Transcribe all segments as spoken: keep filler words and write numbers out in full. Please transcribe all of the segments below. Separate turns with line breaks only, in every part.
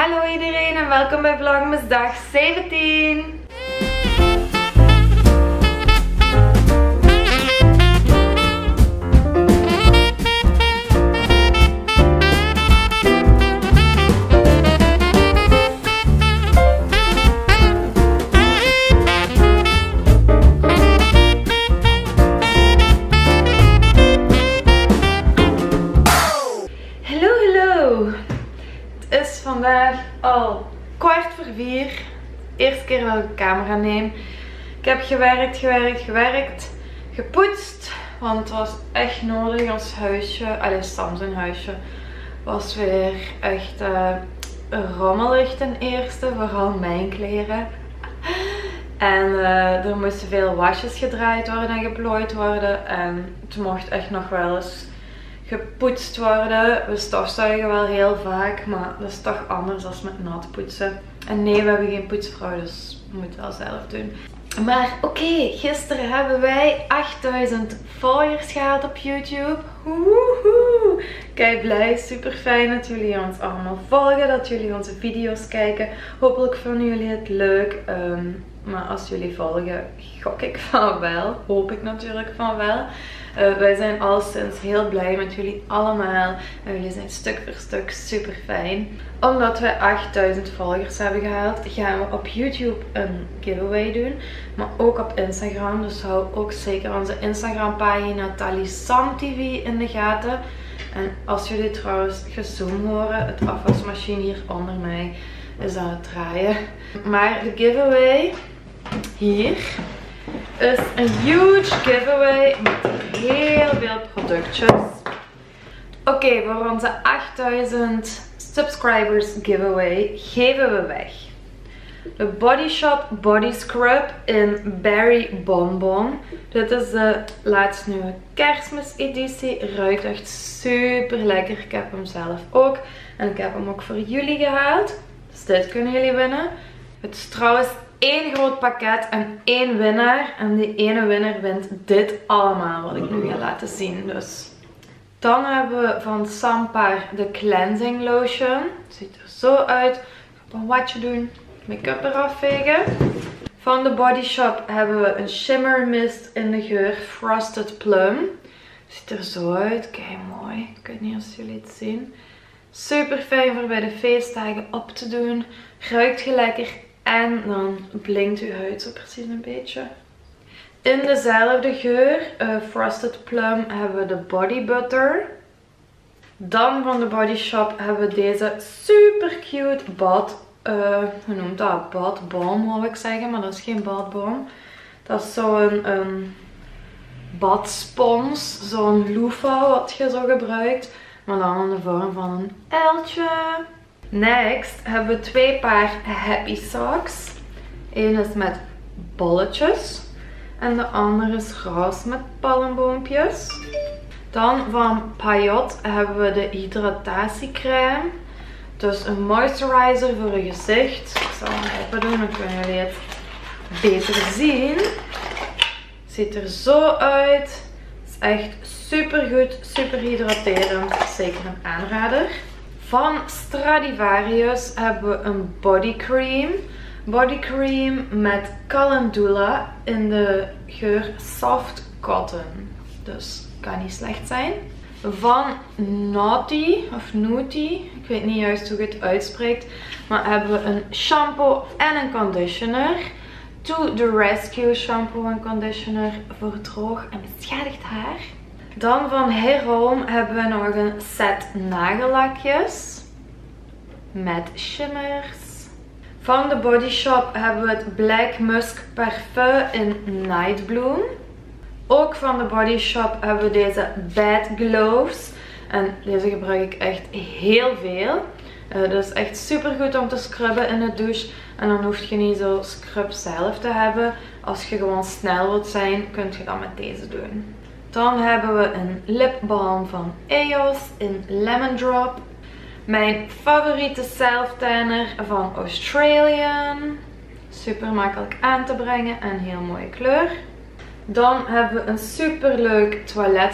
Hallo iedereen en welkom bij Vlogmas dag zeventien. Vandaag al kwart voor vier. Eerste keer dat ik de camera neem. Ik heb gewerkt, gewerkt, gewerkt. Gepoetst. Want het was echt nodig. Ons huisje, allee Sam zijn huisje, was weer echt uh, rommelig ten eerste. Vooral mijn kleren. En uh, er moesten veel wasjes gedraaid worden en geplooid worden. En het mocht echt nog wel eens gepoetst worden. We stofzuigen wel heel vaak, maar dat is toch anders dan met nat poetsen. En nee, we hebben geen poetsvrouw, dus we moeten het wel zelf doen. Maar oké, okay, gisteren hebben wij achtduizend volgers gehaald op YouTube. Woehoe! Kijk, blij, super fijn dat jullie ons allemaal volgen, dat jullie onze video's kijken. Hopelijk vinden jullie het leuk. Um, maar als jullie volgen, gok ik van wel. Hoop ik natuurlijk van wel. Uh, wij zijn alleszins heel blij met jullie allemaal. En jullie zijn stuk voor stuk super fijn. Omdat wij achtduizend volgers hebben gehaald, gaan we op YouTube een giveaway doen. Maar ook op Instagram. Dus hou ook zeker onze Instagram pagina Talisam T V in de gaten. En als jullie trouwens gezoom horen, het afwasmachine hier onder mij is aan het draaien. Maar de giveaway hier is een huge giveaway met heel veel productjes. Oké, okay, voor onze achtduizend subscribers giveaway geven we weg de Body Shop Body Scrub in Berry Bonbon. Dit is de laatste nieuwe kerstmis editie. Ruikt echt super lekker. Ik heb hem zelf ook. En ik heb hem ook voor jullie gehaald. Dus dit kunnen jullie winnen. Het is trouwens één groot pakket en één winnaar. En die ene winnaar wint dit allemaal wat ik nu ga laten zien. Dus dan hebben we van Sampar de Cleansing Lotion. Het ziet er zo uit. Ik ga een watje doen. Make-up eraf vegen. Van de Body Shop hebben we een shimmer mist in de geur Frosted Plum. Ziet er zo uit. Kijk, mooi. Ik weet niet of jullie het zien. Super fijn voor bij de feestdagen op te doen. Ruikt lekker. En dan blinkt uw huid zo precies een beetje. In dezelfde geur, uh, Frosted Plum, hebben we de Body Butter. Dan van de Body Shop hebben we deze super cute bad. Uh, hoe noemt dat? Badbalm wil ik zeggen, maar dat is geen badbalm. Dat is zo'n um, badspons, zo'n loofah wat je zo gebruikt. Maar dan in de vorm van een uiltje. Next hebben we twee paar Happy Socks. Eén is met bolletjes. En de andere is roze met palmboompjes. Dan van Payot hebben we de hydratatiecrème. Dus een moisturizer voor je gezicht. Ik zal hem open doen, dan kunnen jullie het beter zien. Ziet er zo uit. Het is echt super goed, super hydraterend. Zeker een aanrader. Van Stradivarius hebben we een body cream. Body cream met calendula in de geur Soft Cotton. Dus kan niet slecht zijn. Van Naughty of Nutty, ik weet niet juist hoe je het uitspreekt. Maar hebben we een shampoo en een conditioner. To the Rescue shampoo en conditioner voor droog en beschadigd haar. Dan van Hair Home hebben we nog een set nagellakjes met shimmers. Van de Body Shop hebben we het Black Musk Parfum in Night Bloom. Ook van de Body Shop hebben we deze Bad Gloves. En deze gebruik ik echt heel veel. Uh, dat is echt super goed om te scrubben in de douche. En dan hoef je niet zo scrub zelf te hebben. Als je gewoon snel wilt zijn, kun je dat met deze doen. Dan hebben we een lipbalm van E O S in Lemon Drop. Mijn favoriete self-tanner van Australian. Super makkelijk aan te brengen en heel mooie kleur. Dan hebben we een super leuk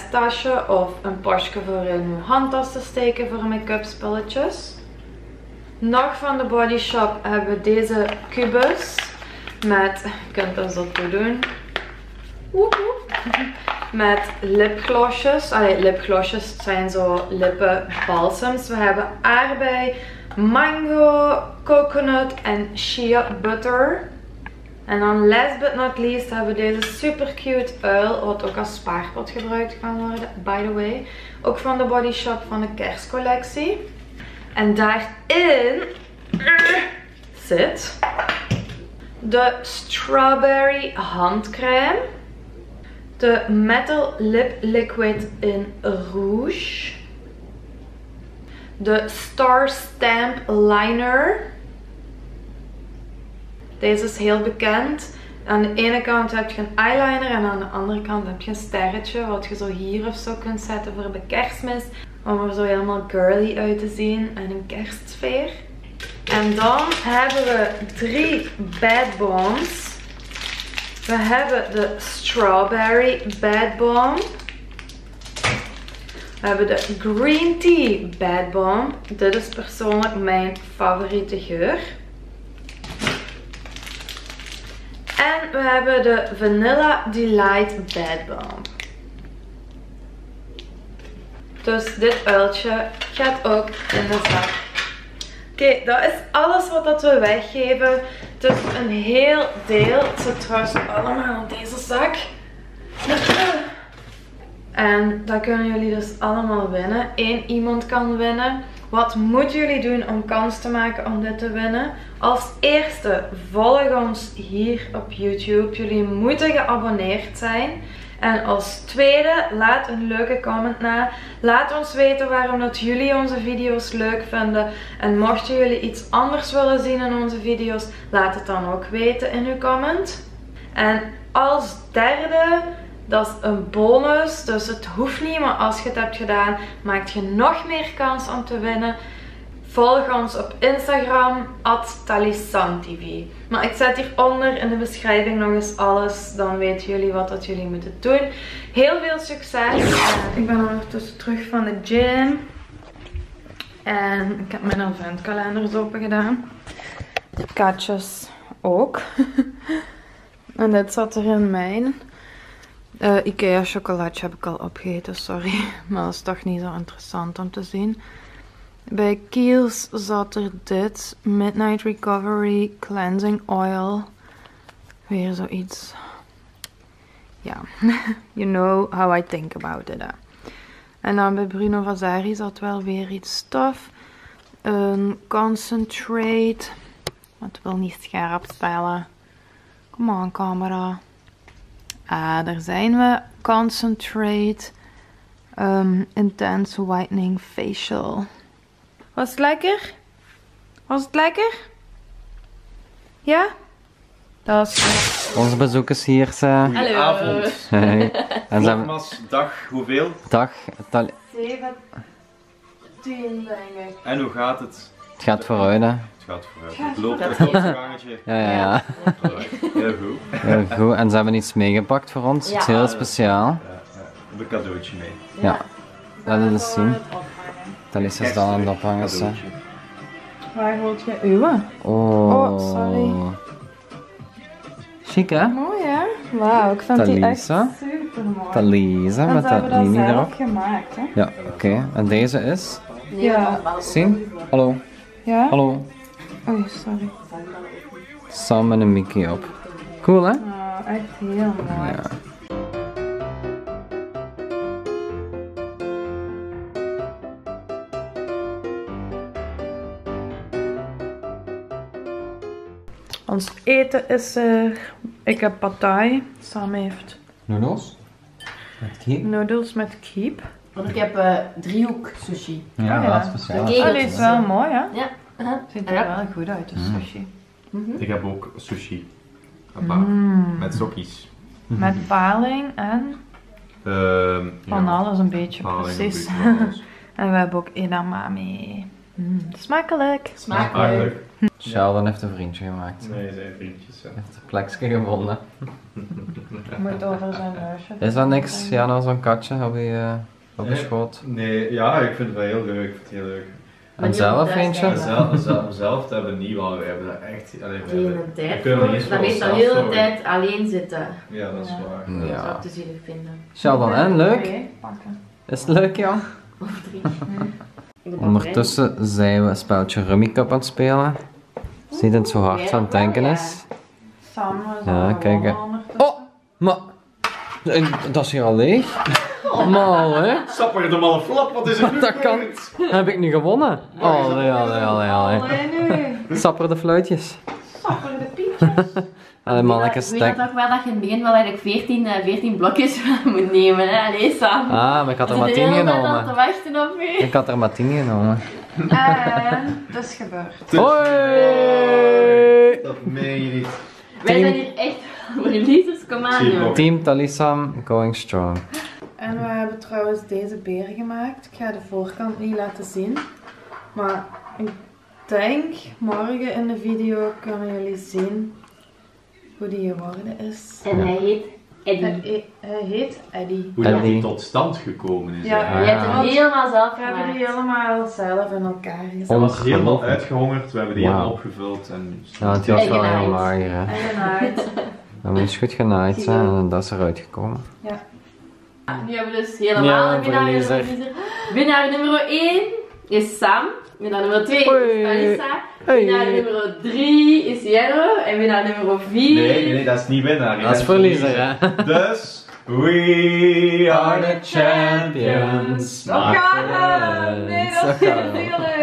toilettasje of een pasje voor in uw handtas te steken voor make-up spulletjes. Nog van de Body Shop hebben we deze kubus. Met, je kunt dat zo toe doen. Woep woep. Met lipglossjes. Allee, lipglossjes zijn zo lippenbalsems. We hebben aardbei, mango, coconut en shea butter. En dan last but not least hebben we deze super cute uil. Wat ook als spaarpot gebruikt kan worden. By the way. Ook van de Body Shop van de kerstcollectie. En daarin zit de Strawberry handcrème. De Metal Lip Liquid in Rouge. De Star Stamp Liner. Deze is heel bekend. Aan de ene kant heb je een eyeliner en aan de andere kant heb je een sterretje. Wat je zo hier of zo kunt zetten voor de kerstmis. Om er zo helemaal girly uit te zien en een kerstsfeer. En dan hebben we drie Bad Bombs. We hebben de Strawberry Bad Bomb. We hebben de Green Tea Bad Bomb. Dit is persoonlijk mijn favoriete geur. En we hebben de Vanilla Delight Bad Bomb. Dus dit uiltje gaat ook in de zak. Oké, okay, dat is alles wat dat we weggeven. Het is een heel deel. Het zit trouwens allemaal in deze zak. En dat kunnen jullie dus allemaal winnen. Eén iemand kan winnen. Wat moeten jullie doen om kans te maken om dit te winnen? Als eerste, volg ons hier op YouTube. Jullie moeten geabonneerd zijn. En als tweede, laat een leuke comment na. Laat ons weten waarom dat jullie onze video's leuk vinden. En mochten jullie iets anders willen zien in onze video's, laat het dan ook weten in uw comment. En als derde, dat is een bonus. Dus het hoeft niet, maar als je het hebt gedaan, maak je nog meer kans om te winnen. Volg ons op Instagram, at talisanTV. Maar ik zet hieronder in de beschrijving nog eens alles. Dan weten jullie wat dat jullie moeten doen. Heel veel succes. En ik ben ondertussen terug van de gym. En ik heb mijn adventkalenders open gedaan. De katjes ook. En dit zat er in mijn. Uh, Ikea chocolatje heb ik al opgegeten, sorry. Maar dat is toch niet zo interessant om te zien. Bij Kiehl's zat er dit. Midnight Recovery Cleansing Oil. Weer zoiets. Ja, you know how I think about it. Hè. En dan bij Bruno Vasari zat wel weer iets stof. Een concentrate. Het wil niet scherp stellen. Come on, camera. Ah, daar zijn we. Concentrate. Um, Intense Whitening Facial. Was het lekker? Was het lekker? Ja? Dat is goed.
Onze bezoekers hier zijn.
Goedenavond.
Hey. En zijn
Nogmaals, dag hoeveel?
Dag. Tal
zeven, tien denk ik.
En hoe gaat het?
Het gaat vooruit, hè?
Het gaat vooruit. Het loopt het loopt een gangetje.
Ja, ja, ja.
Heel goed.
Heel goed. En ze hebben iets meegepakt voor ons.
Ja.
Iets heel speciaal.
Ja, ja. Een cadeautje mee.
Ja. Laat het eens zien. Talisa is dan aan het ophangen. Hè.
Cadeautje.
Waar hoort je uwe?
Oh.
Oh, sorry.
Chic, hè?
Mooi hè? Wauw, ik vind die echt
Talisa.
super mooi.
Talisa
En
met
ze
dat
hebben dat
linie
zelf
erop.
gemaakt hè?
Ja, oké. Okay. En deze is?
Ja.
Zien? Hallo.
Ja?
Hallo.
Oh, sorry.
Sam en een Mickey op. Cool, hè?
Oh, echt heel mooi.
Ja.
Ons eten is er. Ik heb pad thai. Sam heeft
Noedels? Met kiep?
noedels met kiep.
Want ik heb uh, driehoek sushi.
Ja,
Oh, ja.
dat is speciaal.
Oké.
Oh, die is wel mooi hè?
Ja. Uh-huh.
Ziet er
Ja.
wel goed uit, de
Mm.
sushi.
Mm-hmm.
Ik heb ook sushi. Hoppa.
Mm.
Met sokkies.
Met paling en
Ehm
van
ja,
alles een beetje,
paling,
precies.
een beetje van alles.
En we hebben ook edamame. Mm, smakelijk.
Smakelijk.
Sheldon heeft een vriendje gemaakt.
Nee, zijn vriendjes. Ja.
Hij heeft een plekje gevonden.
Moet over zijn neusje.
Is dat niks? Ja, nou zo'n katje op je, uh, op je
Nee.
schoot.
Nee, ja, ik vind het wel heel leuk. Ik vind het heel leuk.
En zelf eentje?
Zelf, zelf, zelf hebben we niet, want we hebben dat echt. Allee, we
Die in
hebben-
de tijd.
we kunnen er niet eens
Dan
voor
weet dat
onszelf
heel de
zorgen.
tijd alleen zitten.
Ja, dat is
Ja.
waar.
Dat zou
Ja.
ik te zielig vinden.
Sheldon, en leuk?
Oké, pakken.
Is het leuk, ja?
Of drie.
Ondertussen zijn we een spelletje Rummy Cup aan het spelen. Zie dat het zo hard aan het denken is?
Sam was
Ja,
al
kijk, hè.
gewonnen ondertussen.
Oh, maar... eh, Dat is hier al leeg. Maar, hè?
Sapper de malle flap, wat is er nu
Dat kan.
gebeurd?
Heb ik nu gewonnen? Allee, allee, allee, allee.
Allee nu.
Sapper de fluitjes.
Sapper de pietjes.
Allee, mannetjes,
Ik weet
denk...
toch wel dat je in het begin wel eigenlijk veertien, eh, veertien blokjes moet nemen, hè? Allee, Sam.
Ah, maar ik had er
We
maar
zitten
tien
de hele tijd al te
genomen.
wachten op u.
Ik had er maar tien genomen.
En het is gebeurd.
Hoi!
Dat meen je niet.
Wij zijn hier echt verliezers, kom aan,
Zie je
joh.
nog.
Team Talisam going strong.
En we hebben trouwens deze beer gemaakt. Ik ga de voorkant niet laten zien. Maar ik denk morgen in de video kunnen jullie zien hoe die geworden is.
En hij heet Eddie.
Hij, hij heet Eddie.
Hoe dat
Eddie.
die tot stand gekomen is.
Ja,
hè.
Je hebt hem
Ah.
helemaal zelf
We hebben die
gemaakt.
helemaal zelf in elkaar gezet.
Hij was helemaal
Ongelooflijk.
uitgehongerd, we hebben die
Wauw.
helemaal opgevuld en...
Ja, het was
En
wel
genaaid.
heel mager, hè.
En genaaid.
We hebben eens goed genaaid hè, en dat is eruit gekomen.
Nu hebben we dus helemaal
Ja,
een winnaar.
verliezer.
verliezer. Winnaar nummer één is Sam. Winnaar nummer twee
Hoi.
is Melissa.
Hey.
Winnaar nummer drie is Jelle. En winnaar nummer vier...
Nee, nee, nee, dat is niet winnaar.
Dat is verliezer, hè.
Dus, we are the champions.
Nog gaan! Nee, dat is
Zo gaan we.
natuurlijk.